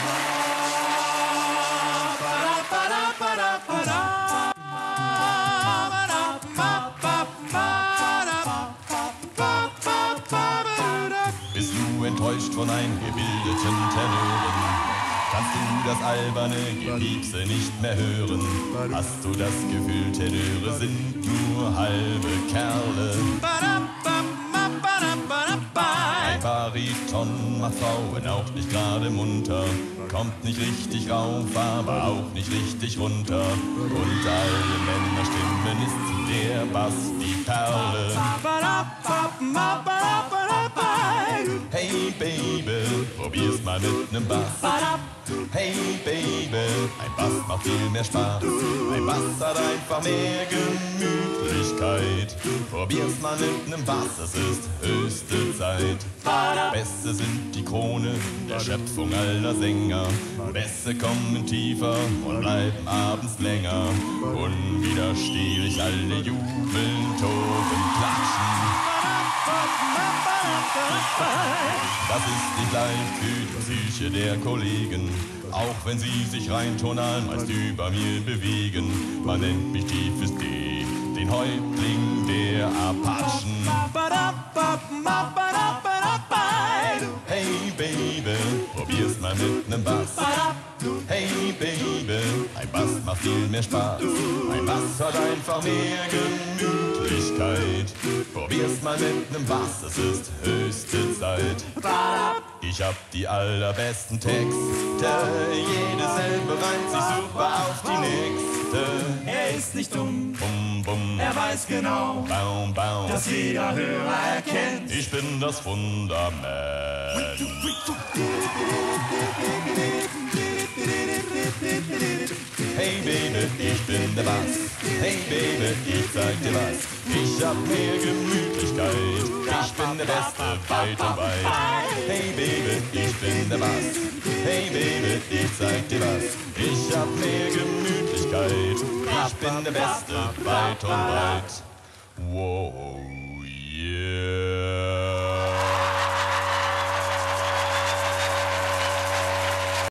Bist du enttäuscht von eingebildeten Tenören? Kannst du das alberne Gepiepse nicht mehr hören? Hast du das Gefühl, Tenöre sind nur halbe Kerle? Ein Bariton macht Frauen auch nicht gerade munter, kommt nicht richtig rauf, aber auch nicht richtig runter. Unter allen Männerstimmen ist der Bass die Perle. Hey Baby, probier's mal mit nem Bass. Hey Baby, ein Bass macht viel mehr Spaß. Ein Bass hat einfach mehr Gemütlichkeit. Probier's mal mit nem Bass, es ist höchste Zeit. Bässe sind die Krone der Schöpfung aller Sänger. Bässe kommen tiefer und bleiben abends länger. Unwiderstehlich alle jubeln, toben, klatschen. Das ist nicht leicht für die Psyche der Kollegen, auch wenn sie sich rein tonal meist über mir bewegen. Man nennt mich tiefes D, den Häuptling der Apachen. Hey Baby, probier's mal mit nem Bass. Hey Baby, ein Bass macht viel mehr Spaß. Ein Bass hat einfach mehr Gemütlichkeit. Probier's mal mit nem Bass, es ist höchste Zeit. Ich hab die allerbesten Texte, jede Silbe reimt sich super auf die nächste. Er ist nicht dumm, Bum, bum, er weiß genau, baum, baum. dass jeder Hörer erkennt. Ich bin das Fundament. Hey Baby, ich bin der Bass. Hey Baby, ich zeig dir was. Ich hab mehr Gemütlichkeit. Ich bin der Beste, weit und weit. Hey Baby, ich bin der Bass. Hey Baby, ich zeig dir was. Ich hab mehr Gemütlichkeit. Ich bin der Beste, weit und weit. Wow, yeah.